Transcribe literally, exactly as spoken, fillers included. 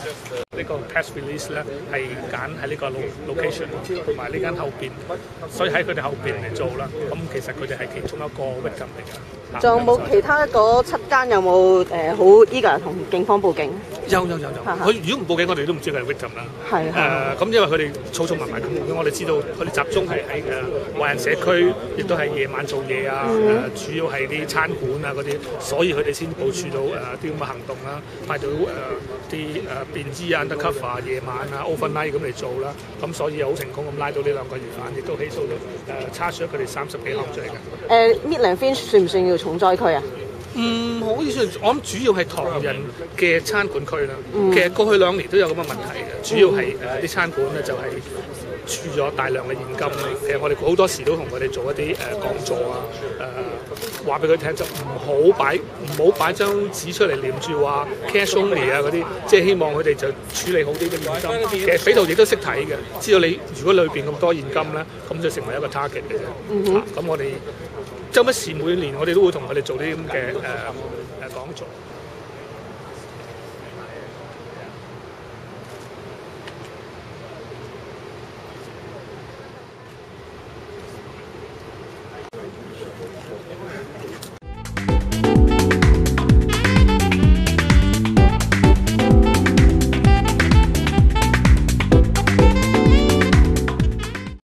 呢個 press release 咧係揀喺呢個 location 同埋呢間後邊，所以喺佢哋後邊嚟做啦。咁其實佢哋係其中一個 victim 嚟㗎。 仲有冇其他嗰七間有冇誒好 eager 同警方報警？ 有有有有，佢如果唔報警，我哋都唔知佢係 victim 啦。 係誒咁，因為佢哋草草埋埋咁，我哋知道佢哋集中係喺誒華人社區，亦都係夜晚做嘢啊。誒主要係啲餐館啊嗰啲，所以佢哋先部署到誒啲咁嘅行動啦，派到誒啲誒便衣啊 undercover 啊夜晚啊 overnight 咁嚟做啦。咁所以好成功咁拉到呢兩個疑犯，亦都起訴到誒差咗佢哋三十幾項罪嘅。 誒 Midland Finch 算唔算要重災區啊？ 唔好意思，我諗主要係唐人嘅餐館區啦。嗯、其實過去兩年都有咁嘅問題嘅，主要係誒啲餐館咧就係儲咗大量嘅現金。其實我哋好多時都同佢哋做一啲誒、呃、講座啊，誒話俾佢聽就唔好擺唔好擺張紙出嚟黏住話 cash only 啊嗰啲，即係希望佢哋就處理好啲嘅現金。其實匪徒亦都識睇嘅，知道你如果裏邊咁多現金咧，咁就成為一個 target 嘅啫。咁、嗯哼啊、我哋周不時每年我哋都會同佢哋做啲咁嘅誒誒講座。